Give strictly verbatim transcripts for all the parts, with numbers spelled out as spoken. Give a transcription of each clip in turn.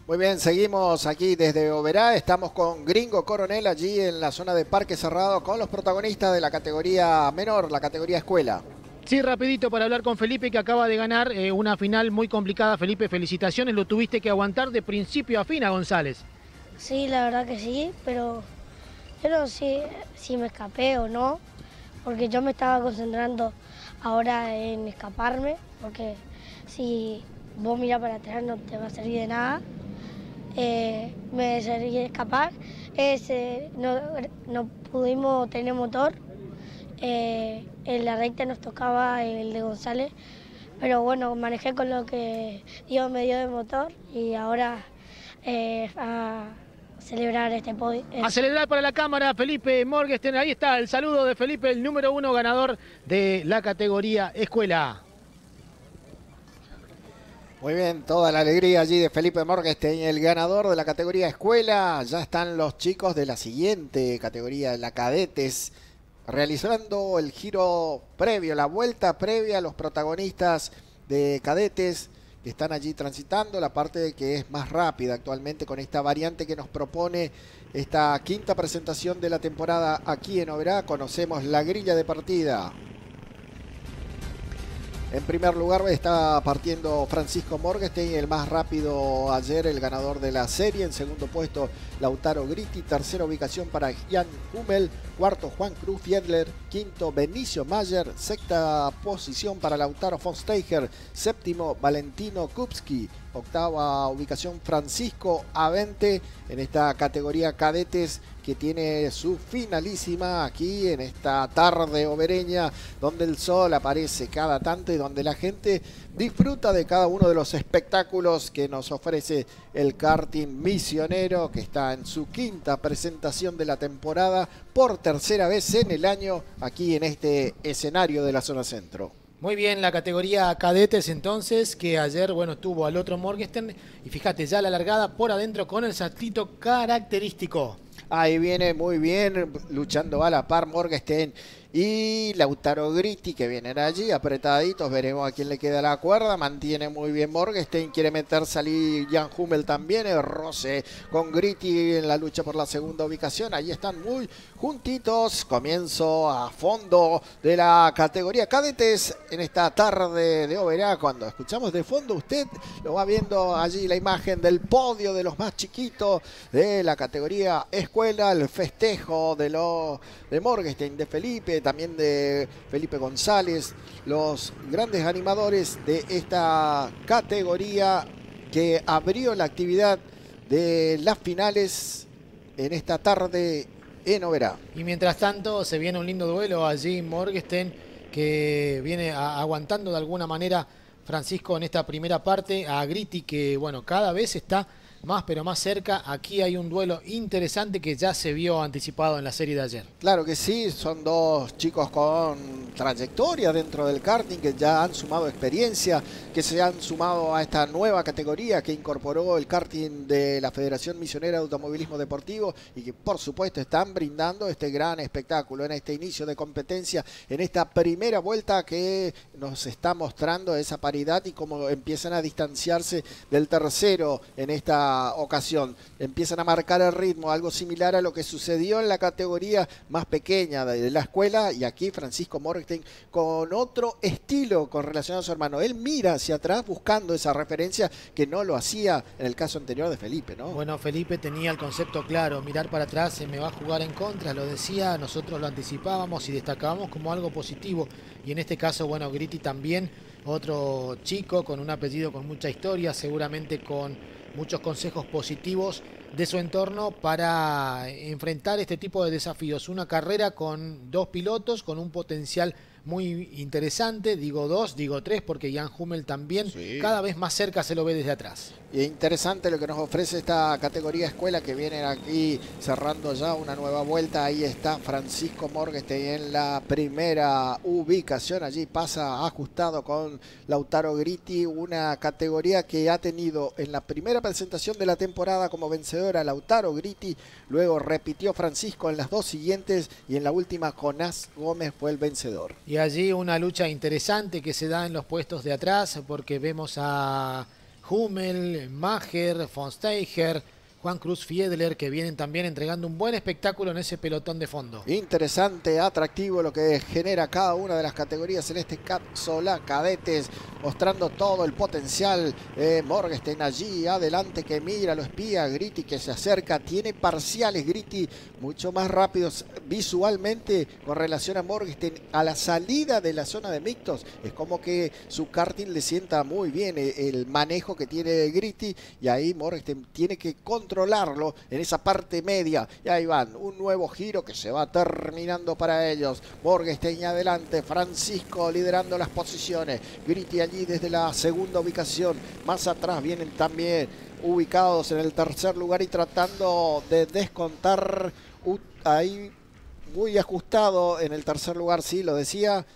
Muy bien, seguimos aquí desde Oberá. Estamos con Gringo Coronel allí en la zona de Parque Cerrado con los protagonistas de la categoría menor, la categoría escuela. Sí, rapidito para hablar con Felipe, que acaba de ganar eh, una final muy complicada. Felipe, felicitaciones, lo tuviste que aguantar de principio a fin a González. Sí, la verdad que sí, pero yo no sé si me escapé o no, porque yo me estaba concentrando ahora en escaparme, porque si vos mirás para atrás no te va a servir de nada. Eh, me serví de escapar, es, eh, no, no pudimos tener motor, eh, en la recta nos tocaba el de González, pero bueno, manejé con lo que Dios me dio de motor y ahora eh, a celebrar este podio. A celebrar para la cámara, Felipe Morgenstern. Ahí está el saludo de Felipe, el número uno ganador de la categoría escuela. Muy bien, toda la alegría allí de Felipe Morgenstern, el ganador de la categoría escuela. Ya están los chicos de la siguiente categoría, la cadetes, realizando el giro previo, la vuelta previa a los protagonistas de cadetes que están allí transitando, la parte que es más rápida actualmente con esta variante que nos propone esta quinta presentación de la temporada aquí en Oberá. Conocemos la grilla de partida. En primer lugar está partiendo Francisco Morgenstern, el más rápido ayer, el ganador de la serie. En segundo puesto, Lautaro Gritti. Tercera ubicación para Jan Hummel. Cuarto, Juan Cruz Fiedler. Quinto, Benicio Mayer. Sexta posición para Lautaro von Steiger. Séptimo, Valentino Kupski. Octava ubicación, Francisco Avente en esta categoría cadetes que tiene su finalísima aquí en esta tarde obereña donde el sol aparece cada tanto y donde la gente disfruta de cada uno de los espectáculos que nos ofrece el karting misionero, que está en su quinta presentación de la temporada por tercera vez en el año aquí en este escenario de la zona centro. Muy bien, la categoría cadetes entonces, que ayer, bueno, tuvo al otro Morgenstern. Y fíjate, ya la largada por adentro con el saltito característico. Ahí viene muy bien, luchando a la par Morgenstern y Lautaro Gritti, que vienen allí apretaditos. Veremos a quién le queda la cuerda. Mantiene muy bien Morgenstern, quiere meter salir Jan Hummel también. El roce con Gritti en la lucha por la segunda ubicación. Ahí están muy juntitos. Comienzo a fondo de la categoría cadetes en esta tarde de Oberá. Cuando escuchamos de fondo, usted lo va viendo allí la imagen del podio de los más chiquitos de la categoría escuela, el festejo de, lo, de Morgenstern, de Felipe, también de Felipe González, los grandes animadores de esta categoría que abrió la actividad de las finales en esta tarde en Oberá. Y mientras tanto se viene un lindo duelo allí Morgenstern, que viene a, aguantando de alguna manera Francisco en esta primera parte a Gritti, que bueno, cada vez está más pero más cerca. Aquí hay un duelo interesante que ya se vio anticipado en la serie de ayer. Claro que sí, son dos chicos con trayectoria dentro del karting que ya han sumado experiencia, que se han sumado a esta nueva categoría que incorporó el karting de la Federación Misionera de Automovilismo Deportivo y que por supuesto están brindando este gran espectáculo en este inicio de competencia, en esta primera vuelta que nos está mostrando esa paridad y cómo empiezan a distanciarse del tercero en esta ocasión. Empiezan a marcar el ritmo, algo similar a lo que sucedió en la categoría más pequeña de la escuela, y aquí Francisco Morgenstern con otro estilo con relación a su hermano. Él mira hacia atrás buscando esa referencia que no lo hacía en el caso anterior de Felipe, ¿no? Bueno, Felipe tenía el concepto claro, mirar para atrás se me va a jugar en contra, lo decía, nosotros lo anticipábamos y destacábamos como algo positivo, y en este caso, bueno, Gritti también, otro chico con un apellido con mucha historia, seguramente con muchos consejos positivos de su entorno para enfrentar este tipo de desafíos. Una carrera con dos pilotos, con un potencial muy interesante, digo dos, digo tres, porque Jan Hummel también sí, cada vez más cerca se lo ve desde atrás. Y interesante lo que nos ofrece esta categoría escuela, que vienen aquí cerrando ya una nueva vuelta. Ahí está Francisco Morgenstern en la primera ubicación, allí pasa ajustado con Lautaro Gritti, una categoría que ha tenido en la primera presentación de la temporada como vencedora Lautaro Gritti, luego repitió Francisco en las dos siguientes y en la última Jonás Gómez fue el vencedor. Y allí una lucha interesante que se da en los puestos de atrás, porque vemos a Hummel, Maher, von Steiger, Juan Cruz Fiedler, que vienen también entregando un buen espectáculo en ese pelotón de fondo. Interesante, atractivo lo que genera cada una de las categorías, en este caso la cadetes, mostrando todo el potencial. eh, Morgenstern allí adelante que mira, lo espía, Gritti que se acerca, tiene parciales Gritti mucho más rápidos visualmente con relación a Morgenstern a la salida de la zona de mixtos. Es como que su karting le sienta muy bien el, el manejo que tiene Gritti, y ahí Morgenstern tiene que controlar controlarlo en esa parte media. Y ahí van, un nuevo giro que se va terminando para ellos. Morgenstern adelante, Francisco liderando las posiciones, Gritti allí desde la segunda ubicación. Más atrás vienen también ubicados en el tercer lugar y tratando de descontar, uh, ahí muy ajustado en el tercer lugar, sí, lo decía,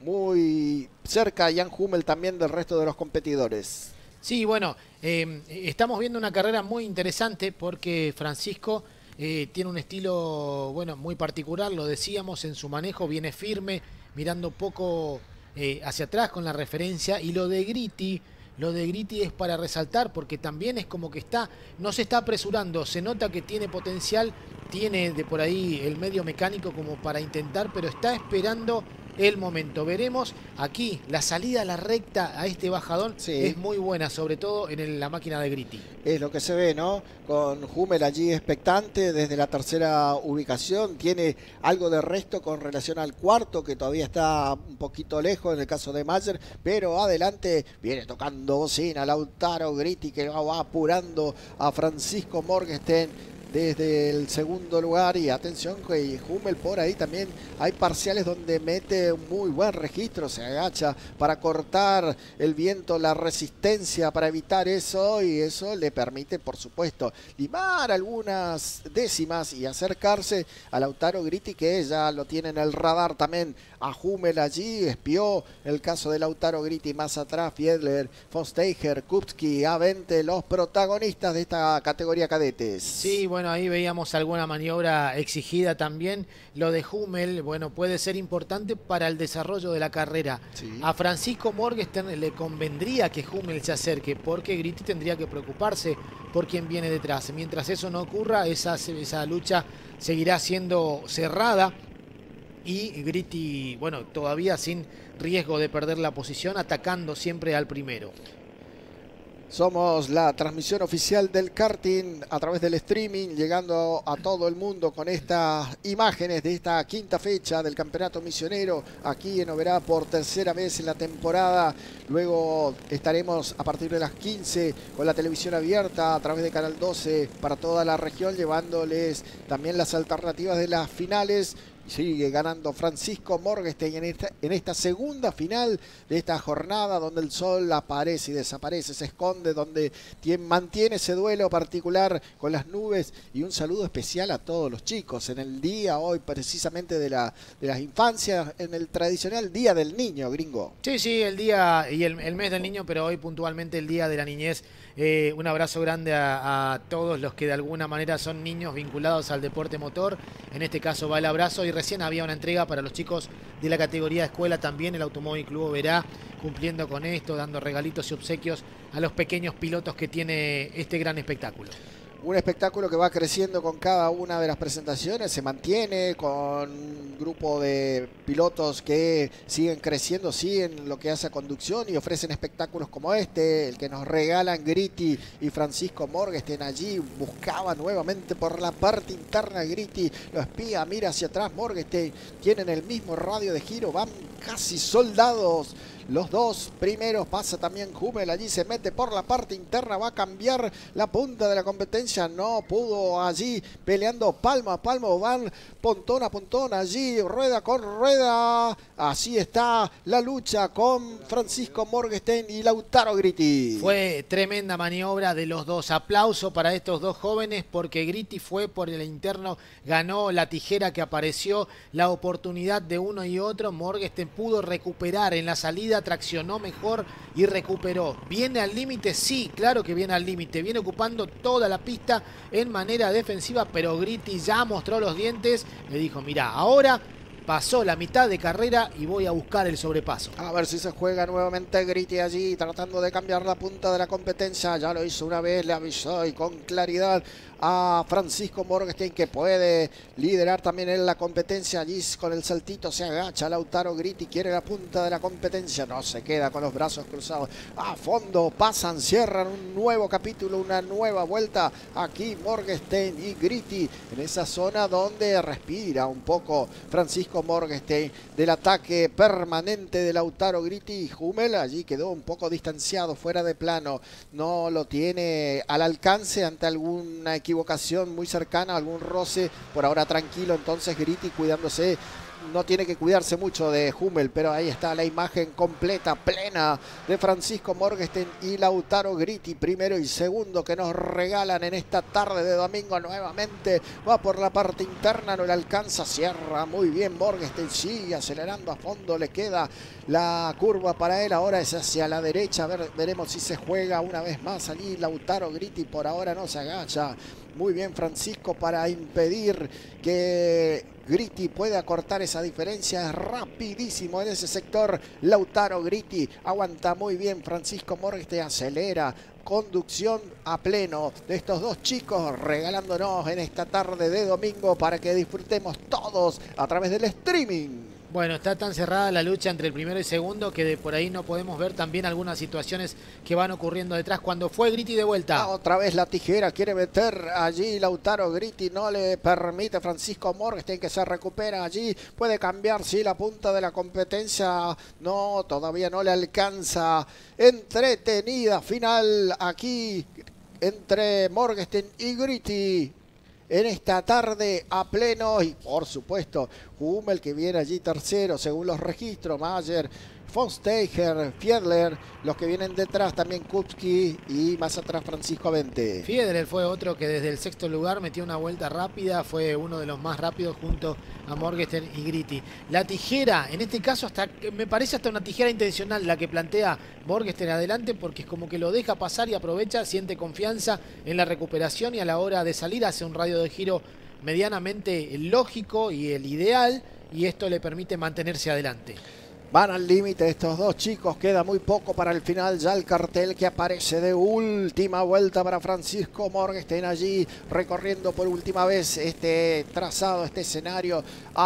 muy cerca Jan Hummel también del resto de los competidores. Sí, bueno, eh, estamos viendo una carrera muy interesante porque Francisco eh, tiene un estilo, bueno, muy particular, lo decíamos, en su manejo, viene firme, mirando poco eh, hacia atrás con la referencia, y lo de Gritti, lo de Gritti es para resaltar porque también es como que está, no se está apresurando, se nota que tiene potencial, tiene de por ahí el medio mecánico como para intentar, pero está esperando el momento. Veremos aquí la salida a la recta a este bajadón, sí, es muy buena, sobre todo en el, la máquina de Gritti. Es lo que se ve, ¿no? Con Hummel allí expectante desde la tercera ubicación. Tiene algo de resto con relación al cuarto, que todavía está un poquito lejos en el caso de Mayer, pero adelante viene tocando bocina Lautaro Gritti, que va apurando a Francisco Morgenstern desde el segundo lugar. Y atención que Hummel por ahí también hay parciales donde mete un muy buen registro, se agacha para cortar el viento, la resistencia, para evitar eso, y eso le permite por supuesto limar algunas décimas y acercarse a Lautaro Gritti, que ya lo tiene en el radar también a Hummel allí, espió el caso de Lautaro Gritti. Más atrás Fiedler, von Steiger, Kupski, A veinte, los protagonistas de esta categoría cadetes. Sí, bueno, ahí veíamos alguna maniobra exigida también. Lo de Hummel, bueno, puede ser importante para el desarrollo de la carrera. Sí. A Francisco Morgenstern le convendría que Hummel se acerque, porque Gritti tendría que preocuparse por quien viene detrás. Mientras eso no ocurra, esa, esa lucha seguirá siendo cerrada. Y Gritti, bueno, todavía sin riesgo de perder la posición, atacando siempre al primero. Somos la transmisión oficial del karting a través del streaming, llegando a todo el mundo con estas imágenes de esta quinta fecha del Campeonato Misionero aquí en Oberá por tercera vez en la temporada. Luego estaremos a partir de las quince con la televisión abierta a través de Canal doce para toda la región, llevándoles también las alternativas de las finales. Sigue ganando Francisco Morgenstern en esta, en esta segunda final de esta jornada, donde el sol aparece y desaparece, se esconde, donde tiene, mantiene ese duelo particular con las nubes. Y un saludo especial a todos los chicos en el día hoy precisamente de, la, de las infancias, en el tradicional Día del Niño, gringo. Sí, sí, el día y el, el mes del niño, pero hoy puntualmente el Día de la Niñez. Eh, un abrazo grande a, a todos los que de alguna manera son niños vinculados al deporte motor. En este caso va el abrazo, y recién había una entrega para los chicos de la categoría de escuela también. El Automóvil Club Oberá cumpliendo con esto, dando regalitos y obsequios a los pequeños pilotos que tiene este gran espectáculo. Un espectáculo que va creciendo con cada una de las presentaciones, se mantiene con un grupo de pilotos que siguen creciendo, siguen lo que hace a conducción y ofrecen espectáculos como este, el que nos regalan Gritti y Francisco Morgenstern. Allí buscaba nuevamente por la parte interna Gritti, lo espía, mira hacia atrás Morgenstern, tienen el mismo radio de giro, van casi soldados. Los dos primeros, pasa también Hummel, allí se mete por la parte interna, va a cambiar la punta de la competencia, no pudo allí, peleando palmo a palmo, van pontón a pontón, allí rueda con rueda, así está la lucha con Francisco Morgenstern y Lautaro Gritti. Fue tremenda maniobra de los dos, aplauso para estos dos jóvenes, porque Gritti fue por el interno, ganó la tijera que apareció, la oportunidad de uno y otro. Morgenstern pudo recuperar en la salida, traccionó mejor y recuperó. ¿Viene al límite? Sí, claro que viene al límite. Viene ocupando toda la pista en manera defensiva, pero Gritti ya mostró los dientes. Le dijo, mira, ahora pasó la mitad de carrera y voy a buscar el sobrepaso. A ver si se juega nuevamente Gritti allí, tratando de cambiar la punta de la competencia. Ya lo hizo una vez, le avisó y con claridad a Francisco Morgenstern, que puede liderar también en la competencia. Allí con el saltito se agacha Lautaro Gritti, quiere la punta de la competencia, no se queda con los brazos cruzados. A fondo pasan, cierran un nuevo capítulo, una nueva vuelta. Aquí Morgenstern y Gritti en esa zona donde respira un poco Francisco Morgenstern del ataque permanente de Lautaro Gritti. Hummel allí quedó un poco distanciado, fuera de plano, no lo tiene al alcance ante alguna equivocación muy cercana, algún roce. Por ahora tranquilo entonces Gritti, cuidándose. No tiene que cuidarse mucho de Hummel, pero ahí está la imagen completa, plena de Francisco Morgenstern y Lautaro Gritti, primero y segundo, que nos regalan en esta tarde de domingo. Nuevamente va por la parte interna, no le alcanza, cierra muy bien Morgenstern, sigue acelerando a fondo, le queda la curva para él, ahora es hacia la derecha. A ver, veremos si se juega una vez más allí Lautaro Gritti, por ahora no se agacha. Muy bien Francisco para impedir que Gritti puede acortar esa diferencia. Es rapidísimo en ese sector Lautaro Gritti, aguanta muy bien Francisco Morgenstern, acelera. Conducción a pleno de estos dos chicos, regalándonos en esta tarde de domingo para que disfrutemos todos a través del streaming. Bueno, está tan cerrada la lucha entre el primero y segundo que de por ahí no podemos ver también algunas situaciones que van ocurriendo detrás. Cuando fue Gritti de vuelta. Ah, otra vez la tijera, quiere meter allí Lautaro Gritti, no le permite Francisco Morgenstern, que se recupera allí. Puede cambiar, sí, la punta de la competencia. No, todavía no le alcanza. Entretenida final aquí entre Morgenstern y Gritti en esta tarde a pleno. Y por supuesto Hummel, que viene allí tercero según los registros, Mayer, von Steiger, Fiedler, los que vienen detrás también Kupski y más atrás Francisco Avente. Fiedler fue otro que desde el sexto lugar metió una vuelta rápida, fue uno de los más rápidos junto a Morgenstern y Gritti. La tijera, en este caso hasta me parece hasta una tijera intencional la que plantea Morgenstern adelante, porque es como que lo deja pasar y aprovecha, siente confianza en la recuperación y a la hora de salir hace un radio de giro medianamente lógico y el ideal, y esto le permite mantenerse adelante. Van al límite estos dos chicos, queda muy poco para el final, ya el cartel que aparece de última vuelta para Francisco Morgenstern allí recorriendo por última vez este trazado, este escenario.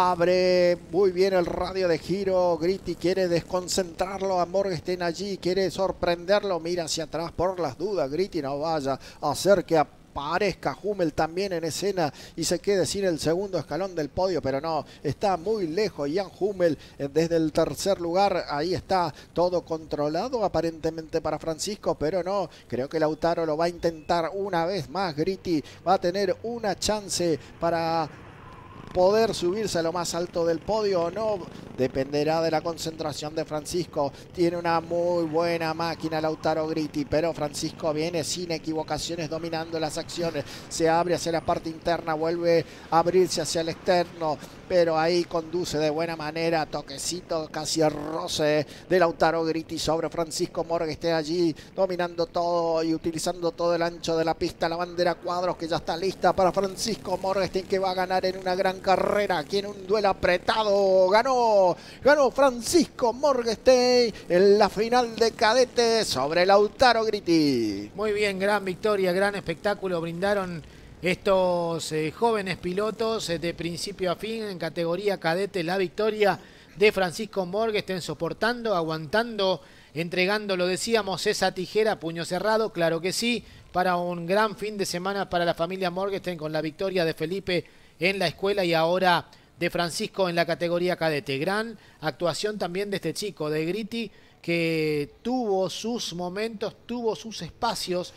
Abre muy bien el radio de giro, Gritti quiere desconcentrarlo a Morgenstern allí, quiere sorprenderlo, mira hacia atrás por las dudas, Gritti no vaya a hacer que aparezca Hummel también en escena y se quede sin el segundo escalón del podio, pero no, está muy lejos Jan Hummel desde el tercer lugar. Ahí está todo controlado aparentemente para Francisco, pero no, creo que Lautaro lo va a intentar una vez más. Gritti va a tener una chance para poder subirse a lo más alto del podio o no, dependerá de la concentración de Francisco. Tiene una muy buena máquina Lautaro Gritti, pero Francisco viene sin equivocaciones dominando las acciones. Se abre hacia la parte interna, vuelve a abrirse hacia el externo, pero ahí conduce de buena manera. Toquecito, casi el roce de Lautaro Gritti sobre Francisco Morgenstern allí, dominando todo y utilizando todo el ancho de la pista. La bandera cuadros que ya está lista para Francisco Morgenstern, que va a ganar en una gran carrera aquí en un duelo apretado. Ganó, ganó Francisco Morgenstern en la final de cadetes sobre Lautaro Gritti. Muy bien, gran victoria, gran espectáculo brindaron estos eh, jóvenes pilotos eh, de principio a fin en categoría cadete. La victoria de Francisco Morgenstern, soportando, aguantando, entregando, lo decíamos, esa tijera, puño cerrado, claro que sí, para un gran fin de semana para la familia Morgenstern, con la victoria de Felipe en la escuela y ahora de Francisco en la categoría cadete. Gran actuación también de este chico, de Gritti, que tuvo sus momentos, tuvo sus espacios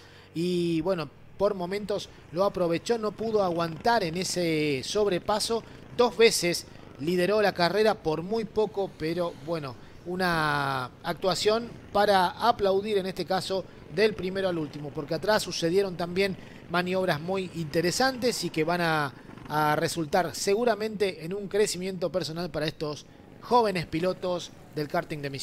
y bueno, por momentos lo aprovechó, no pudo aguantar en ese sobrepaso. Dos veces lideró la carrera por muy poco, pero bueno, una actuación para aplaudir en este caso del primero al último, porque atrás sucedieron también maniobras muy interesantes y que van a, a resultar seguramente en un crecimiento personal para estos jóvenes pilotos del karting de Misiones.